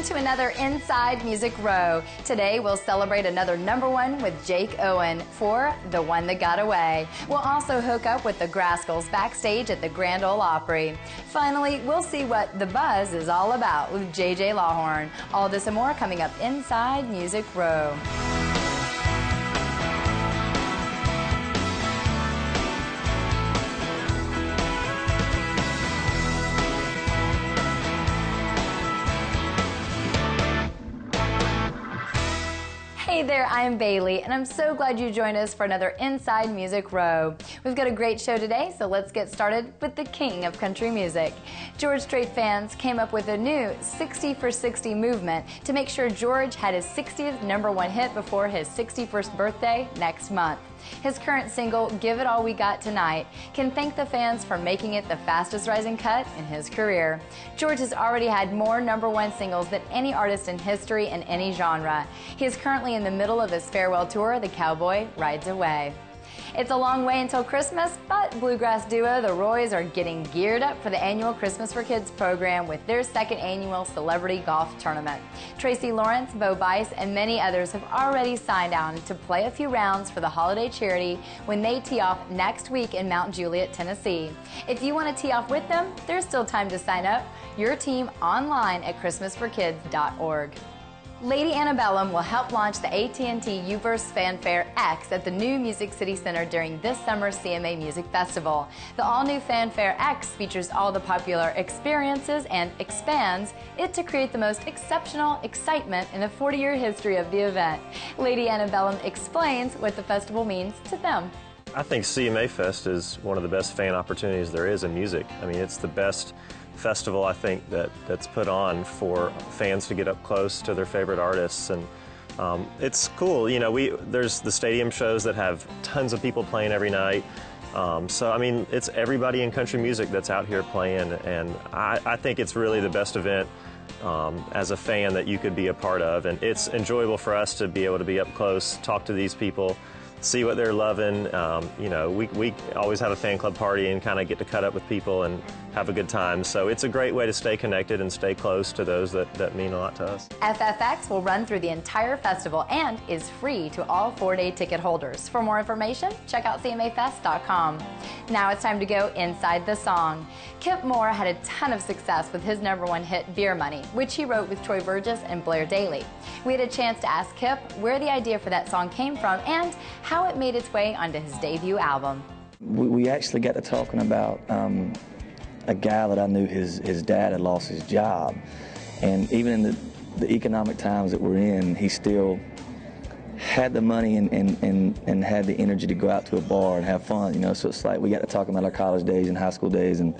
Welcome to another Inside Music Row. Today we'll celebrate another #1 with Jake Owen for The One That Got Away. We'll also hook up with the Grascals backstage at the Grand Ole Opry. Finally, we'll see what the buzz is all about with JJ Lawhorn. All this and more coming up Inside Music Row. Hey there, I'm Bailey, and I'm so glad you joined us for another Inside Music Row. We've got a great show today, so let's get started with the king of country music. George Strait fans came up with a new 60 for 60 movement to make sure George had his 60th #1 hit before his 61st birthday next month. His current single, Give It All We Got Tonight, can thank the fans for making it the fastest rising cut in his career. George has already had more #1 singles than any artist in history in any genre. He is currently in the middle of his farewell tour, The Cowboy Rides Away. It's a long way until Christmas, but bluegrass duo The Roys are getting geared up for the annual Christmas for Kids program with their 2nd annual celebrity golf tournament. Tracy Lawrence, Bo Bice, and many others have already signed on to play a few rounds for the holiday charity when they tee off next week in Mount Juliet, Tennessee. If you want to tee off with them, there's still time to sign up your team online at christmasforkids.org. Lady Antebellum will help launch the AT&T U-verse Fanfare X at the new Music City Center during this summer's CMA Music Festival. The all-new Fanfare X features all the popular experiences and expands it to create the most exceptional excitement in the 40-year history of the event. Lady Antebellum explains what the festival means to them. I think CMA Fest is one of the best fan opportunities there is in music. I mean, it's the best festival I think that's put on for fans to get up close to their favorite artists, and it's cool. You know, there's the stadium shows that have tons of people playing every night. So I mean, it's everybody in country music that's out here playing, and I think it's really the best event as a fan that you could be a part of, and it's enjoyable for us to be able to be up close, talk to these people, see what they're loving. You know, we always have a fan club party and kind of get to cut up with people and have a good time. So it's a great way to stay connected and stay close to those that mean a lot to us. FFX will run through the entire festival and is free to all 4-day ticket holders. For more information, check out CMAfest.com. Now it's time to go inside the song. Kip Moore had a ton of success with his #1 hit, Beer Money, which he wrote with Troy Verges and Blair Daly. We had a chance to ask Kip where the idea for that song came from and how it made its way onto his debut album. We actually got to talking about a guy that I knew, his dad had lost his job, and even in the economic times that we're in, he still had the money and had the energy to go out to a bar and have fun, you know. So it's like we got to talk about our college days and high school days, and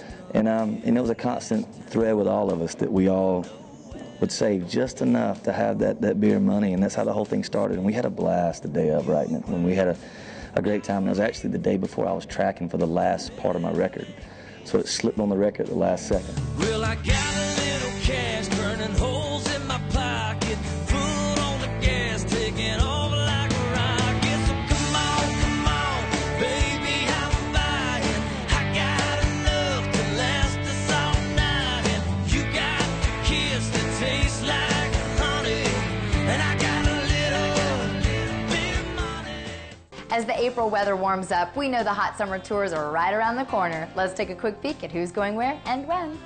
it was a constant thread with all of us that we all would save just enough to have that beer money, and that's how the whole thing started. And we had a blast the day of writing it, when we had a great time. And it was actually the day before I was tracking for the last part of my record, so it slipped on the record at the last second. Well, I got a little cash burning holes in my pocket, foot on the gas, taking off like a rocket. So come on, baby, I'm buying. I got enough to last us all night, and you got the kiss that tastes like honey, and I got a little bit of money. As the April weather warms up, we know the hot summer tours are right around the corner. Let's take a quick peek at who's going where and when.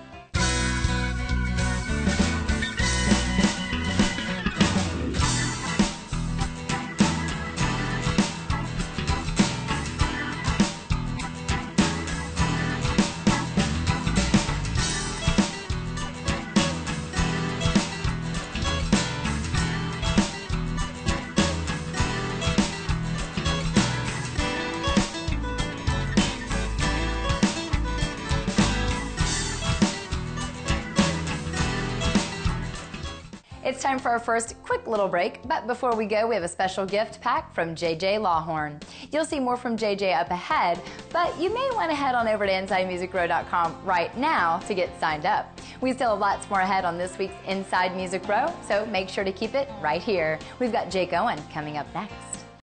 It's time for our first quick little break, but before we go, we have a special gift pack from JJ Lawhorn. You'll see more from JJ up ahead, but you may want to head on over to InsideMusicRow.com right now to get signed up. We still have lots more ahead on this week's Inside Music Row, so make sure to keep it right here. We've got Jake Owen coming up next.